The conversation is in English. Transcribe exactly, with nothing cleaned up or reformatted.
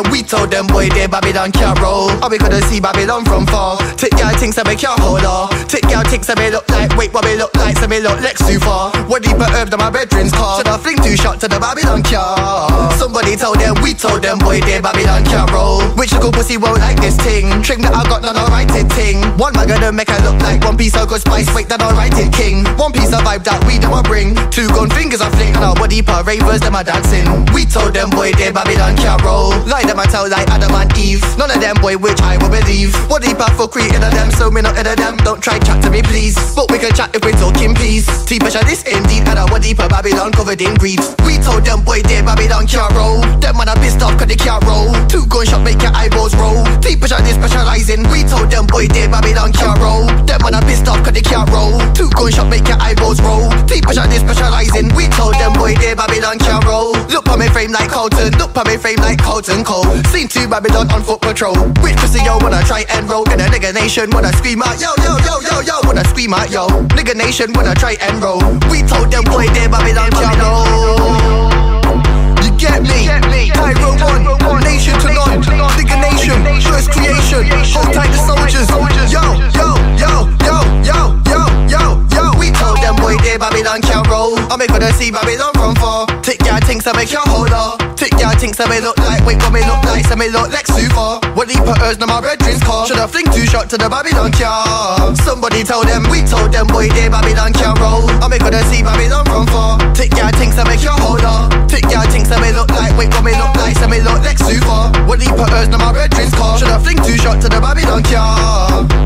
them, we told them, boy, they Babylon can't roll. And we couldn't see Babylon from far. Tick y'all things that make y'all hold on. Tick y'all things that may look like, wait, what me look like, so me look Lex too far. What deeper herb than my bedroom's car. Should I fling two shot to the Babylon car? Somebody told them, we told them, boy, they Babylon can't roll. Which little pussy won't like this ting. Tring that I got, none alrighted ting. One man gonna make her look like one piece of good spice, wait, that alrighted king. One piece of vibe that we don't bring. Two gun fingers I fling, and our body per ravers, them are dancing. We told them, boy, they Babylon can't roll. Lie them I tell like Adam and Eve. None of them, boy, which I will believe. What deep for creating of them, so me not in of them. Don't try chat to me, please. But we can chat if we're talking peace. T-pressure this indeed, and our deeper Babylon covered in greed. We told them, boy, they Babylon can't roll. Them man are pissed off cause they can't roll. Two gunshot make your eyeballs roll. T-pressure this specializing. We told them, boy, they Babylon can't roll. Them man are pissed off cause they can't roll. Two gunshot make your eyeballs roll. T-pressure this specializing. We told them, boy, they Babylon can't roll. Look on me frame like Colton. Look on me frame like Colton Cole. Seen two Babylon on foot patrol. Which pussy yo wanna try and roll? In a nigga nation wanna scream out yo yo yo yo yo. Wanna scream out yo. Nigga nation wanna try and roll. We told them, boy, they Babylon can't roll. You get me? Tyro one, nation to none. Nigga nation, first creation. Hold tight the soldiers. Yo yo yo yo yo yo yo yo. We told them, boy, they Babylon can't roll. I make gonna see Babylon from far. Tick y'all things that make y'all hold on. Tick y'all things that may look like, wait, what me look like, so me look like super. What deep for hers, now my bedroom's car. Should I fling two shot to the Babylon car? Somebody told them, we told them, boy, they Babylon can't roll. I make gonna see Babylon from far. Tick y'all things that make y'all hold on. Tick y'all things that may look like, wait, what me look like, so me look like super. What deep for hers, now my bedroom's car. Should I fling two shot to the Babylon car?